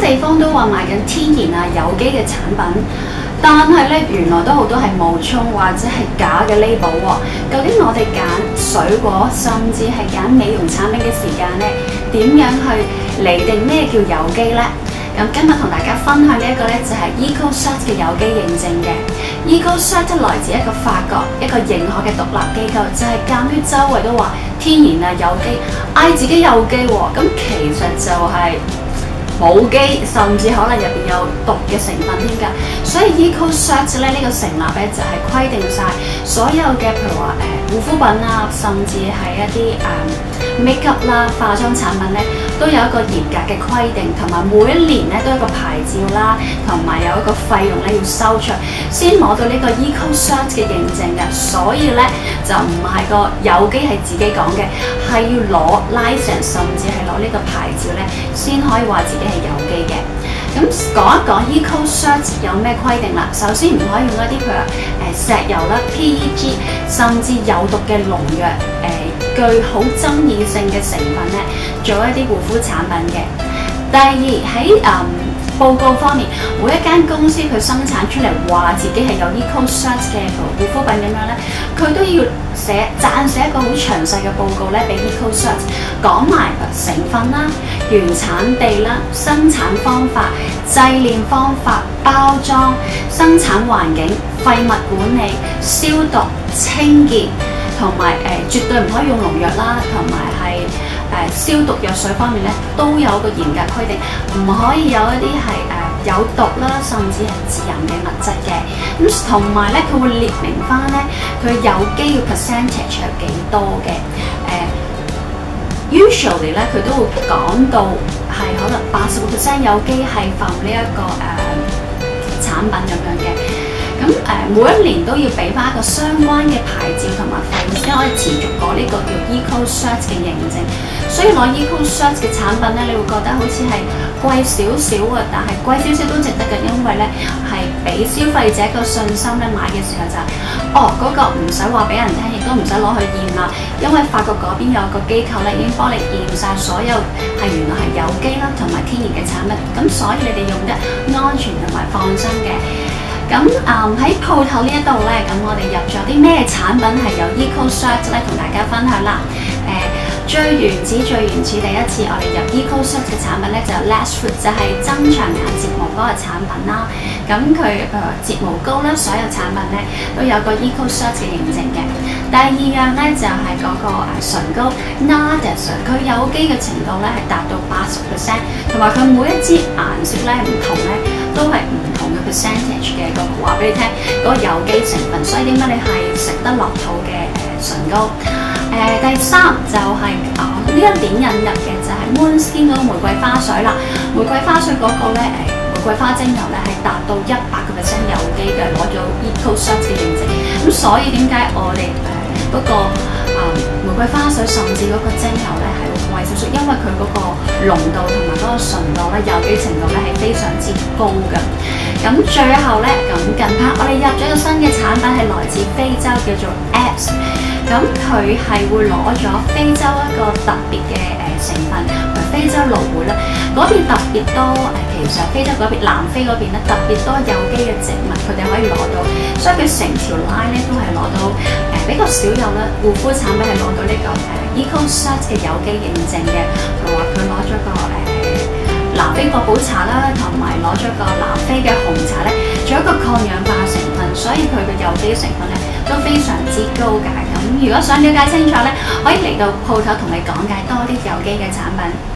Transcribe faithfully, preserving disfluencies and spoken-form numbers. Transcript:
地方都話賣緊天然啊有機嘅產品，但係咧原來都好多係冒充或者係假嘅 label 喎。究竟我哋揀水果甚至係揀美容產品嘅時間咧，點樣去釐定咩叫有機呢？咁今日同大家分享嘅一個咧就係 EcoCert 嘅有機認證嘅。EcoCert 來自一個法國一個認可嘅獨立機構，就係鑑於周圍都話天然啊有機，嗌自己有機喎，咁其實就係冇機，甚至可能入邊有毒嘅成分添㗎。所以 EcoCert 咧呢、這個成立咧就係、是、規定晒所有嘅譬如話誒護膚品啊，甚至係一啲誒、嗯、makeup 啦、化妝產品咧，都有一個嚴格嘅規定，同埋每一年咧都有一個牌照啦，同埋有一個費用咧要收出，先攞到呢個 EcoCert 嘅認證嘅。所以咧就唔係個有機係自己講嘅，係要攞 license 甚至係攞呢個牌照咧，先可以話自己係有機嘅。咁講一講 EcoCert 有咩規定啦。首先唔可以用一啲譬如誒石油啦、P E G 甚至有毒嘅農藥誒、呃、具好爭議性嘅成分咧，做一啲護膚產品嘅。第二喺誒、嗯、報告方面，每一間公司佢生產出嚟話自己係有 EcoCert 嘅護膚品咁樣咧，佢都要寫撰寫一個好詳細嘅報告咧，俾 EcoCert 講埋成分啦、原產地啦、生產方法、製煉方法、包裝、生產環境、廢物管理、消毒、清潔，同埋誒絕對唔可以用農藥啦，同埋係誒消毒藥水方面咧都有個嚴格規定，唔可以有一啲係誒有毒啦，甚至係致癌嘅物質嘅。咁同埋咧，佢會列明翻咧佢有機嘅 percentage 有幾多嘅。誒、呃、usually 咧佢都會講到係可能八十個 percent 有機係from呢一個誒、呃、產品咁樣嘅。咁誒、呃、每一年都要俾翻一個相關嘅牌照同埋費用，先可以持續攞呢個叫 EcoCert 嘅認證。所以攞 EcoCert 嘅產品咧，你會覺得好似係貴少少啊，但係貴少少都值得嘅，因為咧係俾消費者個信心咧，買嘅時候就係、是、哦嗰、那個唔使話俾人聽，亦都唔使攞去驗啦，因為法國嗰邊有個機構咧已經幫你驗晒所有係原來係有機啦同埋天然嘅產品，咁所以你哋用得安全同埋放心嘅。咁誒喺鋪頭呢一度咧，咁我哋入咗啲咩產品係有 EcoCert 咧，同大家分享啦。誒、呃、最原始最原始第一次我哋入 EcoCert 嘅產品咧，就 Lashfoot 就係增長眼睫毛嗰個產品啦。咁佢誒睫毛膏啦，所有產品咧都有個 EcoCert 嘅認證嘅。第二樣咧就係、是、嗰個誒唇膏 Nardes， 佢有機嘅程度咧係達到八十 percent， 同埋佢每一支顏色咧唔同咧都係唔同嘅 percentage 嘅。話俾你聽嗰、那個有機成分，所以點解你係食得落肚嘅誒唇膏？誒、呃、第三就係啊呢一年引入嘅就係 Moonskin 嗰個玫瑰花水啦。玫瑰花水嗰個咧誒玫瑰花精油咧係達到一百個 percent 有機嘅，攞咗 EcoCert 嘅認證。咁所以點解我哋誒嗰個啊、呃、玫瑰花水甚至嗰個精油咧係會貴少少？因為佢嗰個濃度同埋嗰個純度咧有機程度咧係非常之高嘅。咁最後咧，咁近排我哋入咗一個新嘅產品係來自非洲，叫做 Apps。咁佢係會攞咗非洲一個特別嘅誒成分，同埋非洲蘆薈啦。嗰邊特別多誒，其實非洲嗰邊南非嗰邊咧特別多有機嘅植物，佢哋可以攞到，所以佢成條 line 咧都係攞到誒、呃、比較少有啦。護膚產品係攞到呢、這個誒、呃、EcoCert 嘅有機認證嘅，譬如話佢攞咗個誒。呃南非國寶茶啦，同埋攞咗個南非嘅紅茶咧，仲有一個抗氧化成分，所以佢嘅有機成分咧都非常之高㗎。咁如果想了解清楚咧，可以嚟到鋪頭同你講解多啲有機嘅產品。